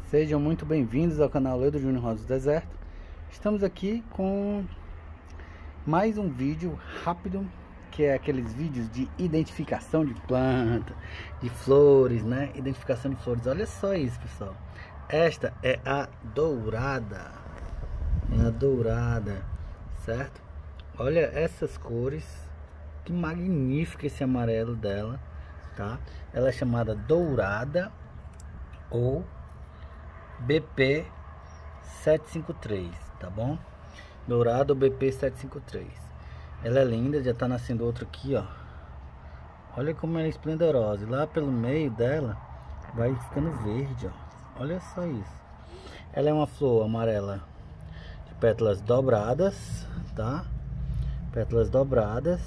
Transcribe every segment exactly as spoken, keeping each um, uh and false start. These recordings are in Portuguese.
Sejam muito bem-vindos ao canal Leudo Júnior Rosa do Deserto. Estamos aqui com mais um vídeo rápido, que é aqueles vídeos de identificação de planta, de flores, né? Identificação de flores. Olha só isso, pessoal. Esta é a dourada. É a dourada, certo? Olha essas cores. Que magnífico esse amarelo dela, tá? Ela é chamada dourada ou B P sete cinco três, tá bom? Dourado B P sete cinco três. Ela é linda, já tá nascendo outra aqui, ó. Olha como ela é esplendorosa. E lá pelo meio dela vai ficando verde, ó. Olha só isso. Ela é uma flor amarela de pétalas dobradas, tá? Pétalas dobradas.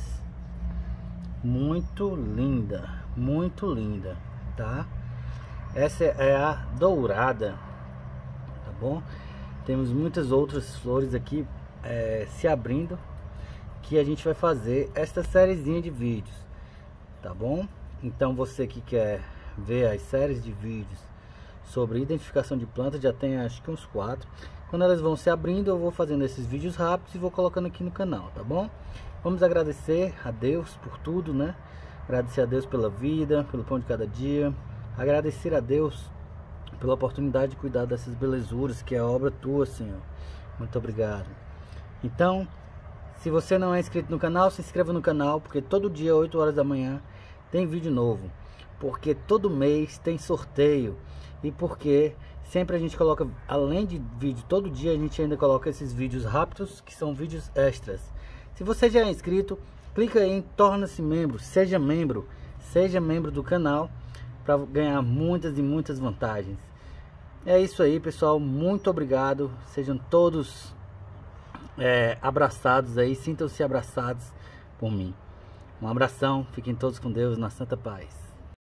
Muito linda, muito linda, tá? Essa é a dourada, tá bom? Temos muitas outras flores aqui é, se abrindo, que a gente vai fazer esta sériezinha de vídeos, tá bom? Então você que quer ver as séries de vídeos sobre identificação de plantas, já tem acho que uns quatro. Quando elas vão se abrindo, eu vou fazendo esses vídeos rápidos e vou colocando aqui no canal, tá bom? Vamos agradecer a Deus por tudo, né? Agradecer a Deus pela vida, pelo pão de cada dia. Agradecer a Deus pela oportunidade de cuidar dessas belezuras, que é a obra tua, Senhor. Muito obrigado. Então, se você não é inscrito no canal, se inscreva no canal, porque todo dia, oito horas da manhã, tem vídeo novo. Porque todo mês tem sorteio. E porque sempre a gente coloca, além de vídeo todo dia, a gente ainda coloca esses vídeos rápidos, que são vídeos extras. Se você já é inscrito, clica aí em torna-se membro, seja membro, seja membro do canal, para ganhar muitas e muitas vantagens. É isso aí, pessoal, muito obrigado, sejam todos é, abraçados aí, sintam-se abraçados por mim. Um abração, fiquem todos com Deus, na santa paz.